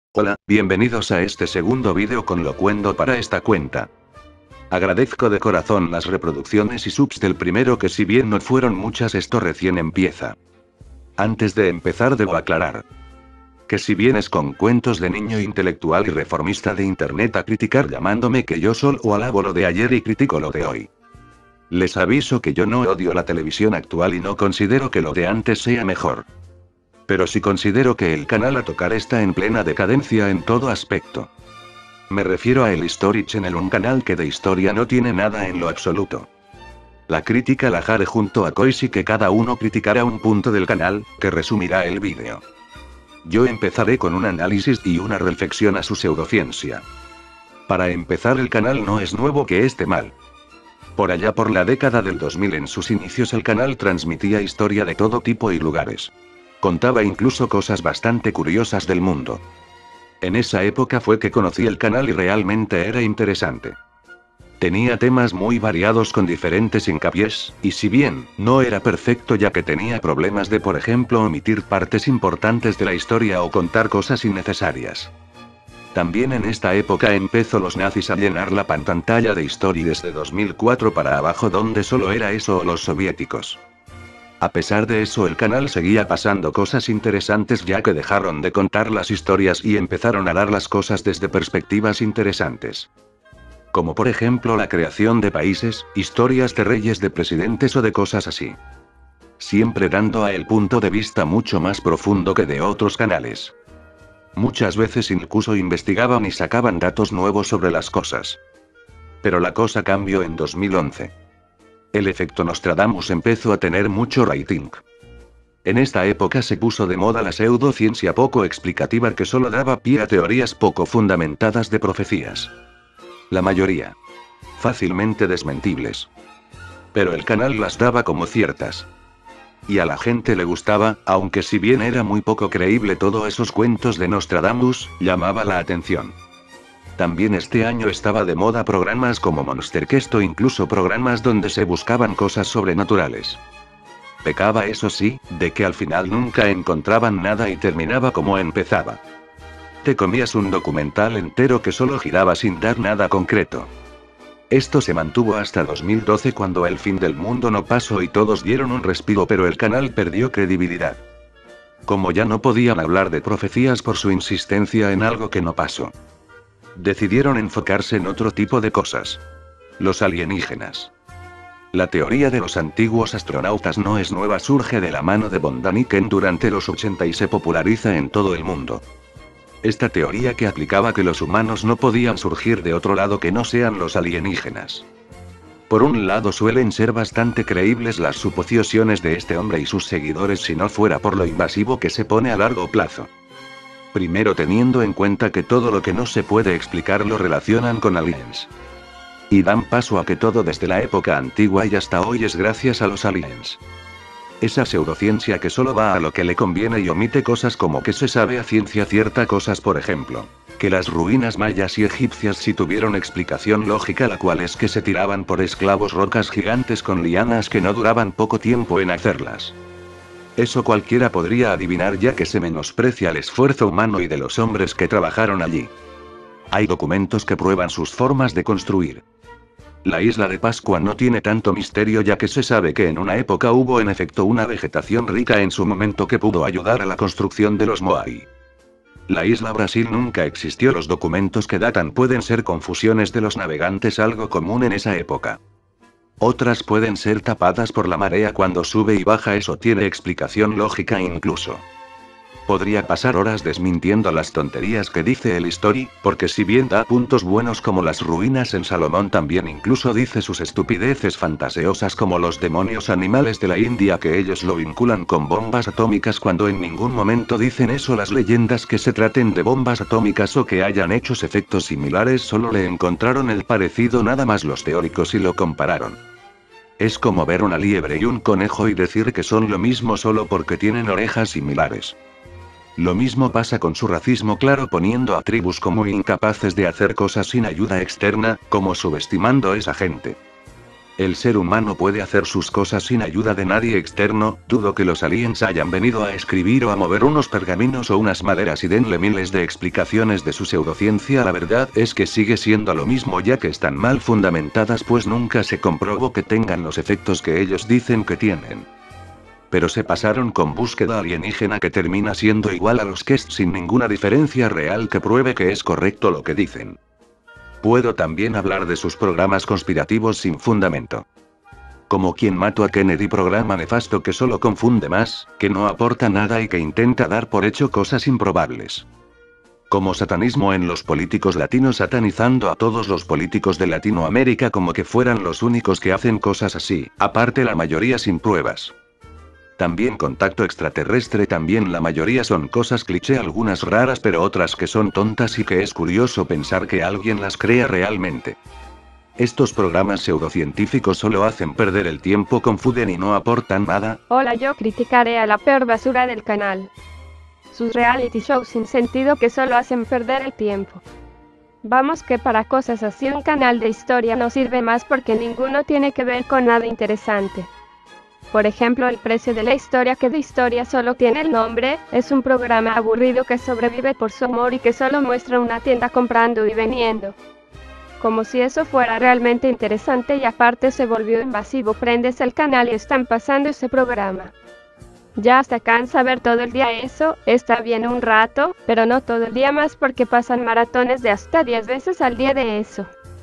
Hola, bienvenidos a este segundo vídeo con Locuendo para esta cuenta. Agradezco de corazón las reproducciones y subs del primero, que si bien no fueron muchas, esto recién empieza. Antes de empezar debo aclarar que si vienes con cuentos de niño intelectual y reformista de internet a criticar llamándome que yo solo alabo lo de ayer y critico lo de hoy. Les aviso que yo no odio la televisión actual y no considero que lo de antes sea mejor. Pero sí considero que el canal a tocar está en plena decadencia en todo aspecto. Me refiero a el History Channel, un canal que de historia no tiene nada en lo absoluto. La crítica la haré junto a Koichi, que cada uno criticará un punto del canal, que resumirá el vídeo. Yo empezaré con un análisis y una reflexión a su pseudociencia. Para empezar, el canal no es nuevo que esté mal. Por allá por la década del 2000, en sus inicios, el canal transmitía historia de todo tipo y lugares. Contaba incluso cosas bastante curiosas del mundo. En esa época fue que conocí el canal y realmente era interesante. Tenía temas muy variados con diferentes hincapiés, y si bien no era perfecto ya que tenía problemas de, por ejemplo, omitir partes importantes de la historia o contar cosas innecesarias. También en esta época empezó los nazis a llenar la pantalla de History desde 2004 para abajo, donde solo era eso o los soviéticos. A pesar de eso, el canal seguía pasando cosas interesantes, ya que dejaron de contar las historias y empezaron a dar las cosas desde perspectivas interesantes. Como por ejemplo la creación de países, historias de reyes, de presidentes o de cosas así. Siempre dando a el punto de vista mucho más profundo que de otros canales. Muchas veces incluso investigaban y sacaban datos nuevos sobre las cosas. Pero la cosa cambió en 2011. El efecto Nostradamus empezó a tener mucho rating. En esta época se puso de moda la pseudociencia poco explicativa, que solo daba pie a teorías poco fundamentadas de profecías. La mayoría fácilmente desmentibles. Pero el canal las daba como ciertas. Y a la gente le gustaba, aunque si bien era muy poco creíble todo esos cuentos de Nostradamus, llamaba la atención. También este año estaba de moda programas como Monsterquest o incluso programas donde se buscaban cosas sobrenaturales. Pecaba, eso sí, de que al final nunca encontraban nada y terminaba como empezaba. Te comías un documental entero que solo giraba sin dar nada concreto. Esto se mantuvo hasta 2012, cuando el fin del mundo no pasó y todos dieron un respiro, pero el canal perdió credibilidad. Como ya no podían hablar de profecías por su insistencia en algo que no pasó, decidieron enfocarse en otro tipo de cosas. Los alienígenas. La teoría de los antiguos astronautas no es nueva, surge de la mano de von Däniken durante los 80 y se populariza en todo el mundo. Esta teoría que aplicaba que los humanos no podían surgir de otro lado que no sean los alienígenas. Por un lado, suelen ser bastante creíbles las suposiciones de este hombre y sus seguidores, si no fuera por lo invasivo que se pone a largo plazo. Primero, teniendo en cuenta que todo lo que no se puede explicar lo relacionan con aliens. Y dan paso a que todo desde la época antigua y hasta hoy es gracias a los aliens. Esa pseudociencia que solo va a lo que le conviene y omite cosas como que se sabe a ciencia cierta cosas, por ejemplo, que las ruinas mayas y egipcias sí tuvieron explicación lógica, la cual es que se tiraban por esclavos rocas gigantes con lianas que no duraban poco tiempo en hacerlas. Eso cualquiera podría adivinar, ya que se menosprecia el esfuerzo humano y de los hombres que trabajaron allí. Hay documentos que prueban sus formas de construir. La isla de Pascua no tiene tanto misterio, ya que se sabe que en una época hubo en efecto una vegetación rica en su momento que pudo ayudar a la construcción de los Moai. La isla Brasil nunca existió, los documentos que datan pueden ser confusiones de los navegantes, algo común en esa época. Otras pueden ser tapadas por la marea cuando sube y baja, eso tiene explicación lógica incluso. Podría pasar horas desmintiendo las tonterías que dice el History, porque si bien da puntos buenos como las ruinas en Salomón, también incluso dice sus estupideces fantaseosas como los demonios animales de la India, que ellos lo vinculan con bombas atómicas, cuando en ningún momento dicen eso. Las leyendas que se traten de bombas atómicas o que hayan hechos efectos similares solo le encontraron el parecido nada más los teóricos y lo compararon. Es como ver una liebre y un conejo y decir que son lo mismo solo porque tienen orejas similares. Lo mismo pasa con su racismo claro, poniendo a tribus como incapaces de hacer cosas sin ayuda externa, como subestimando a esa gente. El ser humano puede hacer sus cosas sin ayuda de nadie externo, dudo que los aliens hayan venido a escribir o a mover unos pergaminos o unas maderas y denle miles de explicaciones de su pseudociencia. La verdad es que sigue siendo lo mismo ya que están mal fundamentadas pues nunca se comprobó que tengan los efectos que ellos dicen que tienen. Pero se pasaron con búsqueda alienígena que termina siendo igual a los Quest sin ninguna diferencia real que pruebe que es correcto lo que dicen. Puedo también hablar de sus programas conspirativos sin fundamento. Como quien mató a Kennedy, programa nefasto que solo confunde más, que no aporta nada y que intenta dar por hecho cosas improbables. Como satanismo en los políticos latinos satanizando a todos los políticos de Latinoamérica como que fueran los únicos que hacen cosas así, aparte la mayoría sin pruebas. También contacto extraterrestre, también la mayoría son cosas cliché, algunas raras pero otras que son tontas y que es curioso pensar que alguien las crea realmente. Estos programas pseudocientíficos solo hacen perder el tiempo, confunden y no aportan nada. Hola, yo criticaré a la peor basura del canal. Sus reality shows sin sentido que solo hacen perder el tiempo. Vamos que para cosas así un canal de historia no sirve más porque ninguno tiene que ver con nada interesante. Por ejemplo, El precio de la historia, que de historia solo tiene el nombre, es un programa aburrido que sobrevive por su humor y que solo muestra una tienda comprando y vendiendo. Como si eso fuera realmente interesante y aparte se volvió invasivo. Prendes el canal y están pasando ese programa. Ya hasta cansa ver todo el día eso, está bien un rato, pero no todo el día más porque pasan maratones de hasta 10 veces al día de eso.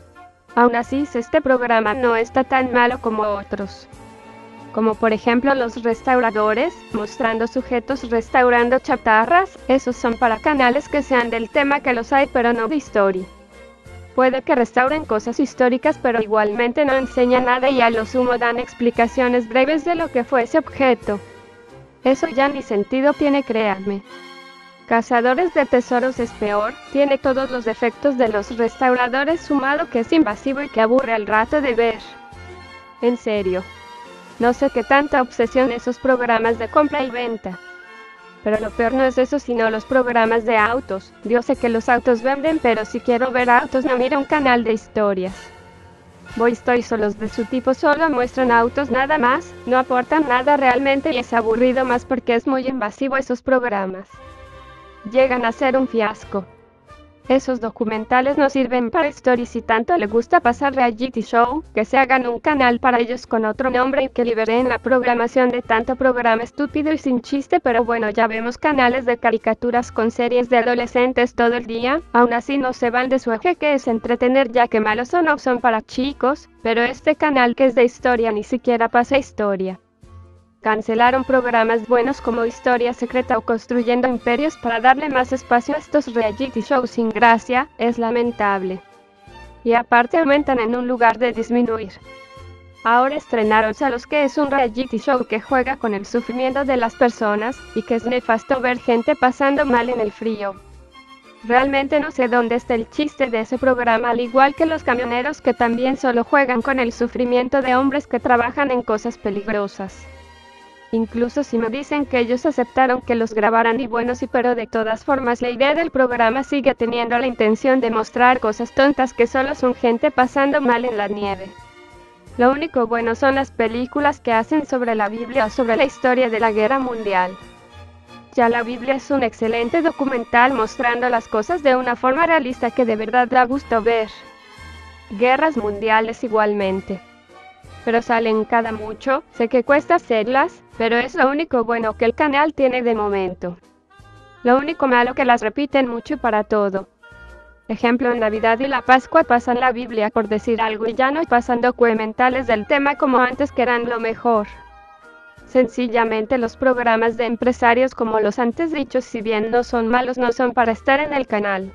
Aún así, este programa no está tan malo como otros. Como por ejemplo los restauradores, mostrando sujetos restaurando chatarras, esos son para canales que sean del tema, que los hay pero no de historia. Puede que restauren cosas históricas pero igualmente no enseñan nada y a lo sumo dan explicaciones breves de lo que fue ese objeto. Eso ya ni sentido tiene, créanme. Cazadores de tesoros es peor, tiene todos los defectos de los restauradores sumado que es invasivo y que aburre al rato de ver. En serio. No sé qué tanta obsesión esos programas de compra y venta. Pero lo peor no es eso sino los programas de autos. Yo sé que los autos venden, pero si quiero ver autos no miro un canal de historias. Estoy solos de su tipo, solo muestran autos nada más, no aportan nada realmente y es aburrido más porque es muy invasivo esos programas. Llegan a ser un fiasco. Esos documentales no sirven para historia. Si tanto le gusta pasar reality show, que se hagan un canal para ellos con otro nombre y que liberen la programación de tanto programa estúpido y sin chiste. Pero bueno, ya vemos canales de caricaturas con series de adolescentes todo el día, aún así no se van de su eje que es entretener, ya que malos o no son para chicos, pero este canal que es de historia ni siquiera pasa historia. Cancelaron programas buenos como Historia Secreta o Construyendo Imperios para darle más espacio a estos reality shows sin gracia, es lamentable. Y aparte aumentan en un lugar de disminuir. Ahora estrenaron Salos, que es un reality show que juega con el sufrimiento de las personas, y que es nefasto ver gente pasando mal en el frío. Realmente no sé dónde está el chiste de ese programa, al igual que Los Camioneros, que también solo juegan con el sufrimiento de hombres que trabajan en cosas peligrosas. Incluso si me dicen que ellos aceptaron que los grabaran y bueno sí, pero de todas formas la idea del programa sigue teniendo la intención de mostrar cosas tontas que solo son gente pasando mal en la nieve. Lo único bueno son las películas que hacen sobre la Biblia o sobre la historia de la Guerra Mundial. Ya la Biblia es un excelente documental mostrando las cosas de una forma realista que de verdad da gusto ver. Guerras mundiales igualmente. Pero salen cada mucho, sé que cuesta hacerlas, pero es lo único bueno que el canal tiene de momento. Lo único malo que las repiten mucho y para todo. Ejemplo, en Navidad y la Pascua pasan la Biblia por decir algo y ya no pasan documentales del tema como antes, que eran lo mejor. Sencillamente los programas de empresarios como los antes dichos, si bien no son malos, no son para estar en el canal.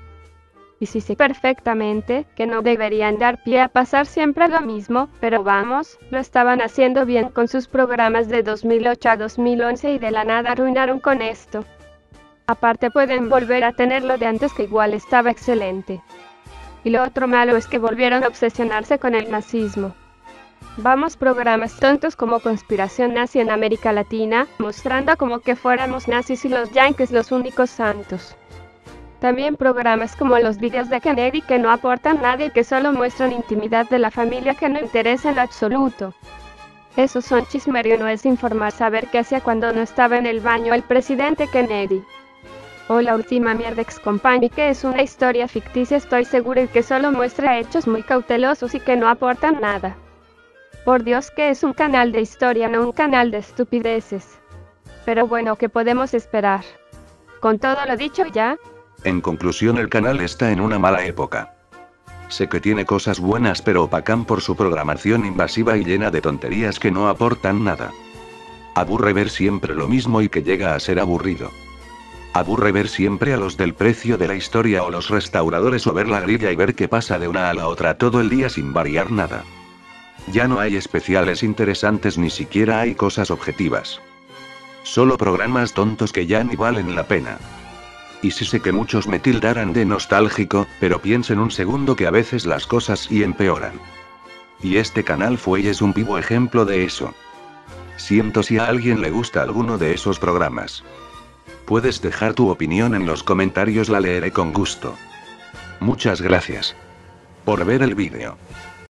Y sí sé perfectamente que no deberían dar pie a pasar siempre lo mismo, pero vamos, lo estaban haciendo bien con sus programas de 2008 a 2011 y de la nada arruinaron con esto. Aparte pueden volver a tener lo de antes, que igual estaba excelente. Y lo otro malo es que volvieron a obsesionarse con el nazismo. Vamos, programas tontos como Conspiración Nazi en América Latina, mostrando como que fuéramos nazis y los yanquis los únicos santos. También programas como los vídeos de Kennedy que no aportan nada y que solo muestran intimidad de la familia que no interesa en lo absoluto. Esos son chismerío, no es informar, saber qué hacía cuando no estaba en el baño el presidente Kennedy. O la última mierda Ex Company, que es una historia ficticia, estoy segura, y que solo muestra hechos muy cautelosos y que no aportan nada. Por Dios, que es un canal de historia, no un canal de estupideces. Pero bueno, ¿qué podemos esperar? Con todo lo dicho ya. En conclusión, el canal está en una mala época. Sé que tiene cosas buenas, pero opacan por su programación invasiva y llena de tonterías que no aportan nada. Aburre ver siempre lo mismo y que llega a ser aburrido. Aburre ver siempre a los del precio de la historia o los restauradores o ver la grilla y ver qué pasa de una a la otra todo el día sin variar nada. Ya no hay especiales interesantes, ni siquiera hay cosas objetivas. Solo programas tontos que ya ni valen la pena. Y sí sé que muchos me tildarán de nostálgico, pero piensen un segundo que a veces las cosas sí empeoran. Y este canal fue y es un vivo ejemplo de eso. Siento si a alguien le gusta alguno de esos programas. Puedes dejar tu opinión en los comentarios, la leeré con gusto. Muchas gracias por ver el vídeo.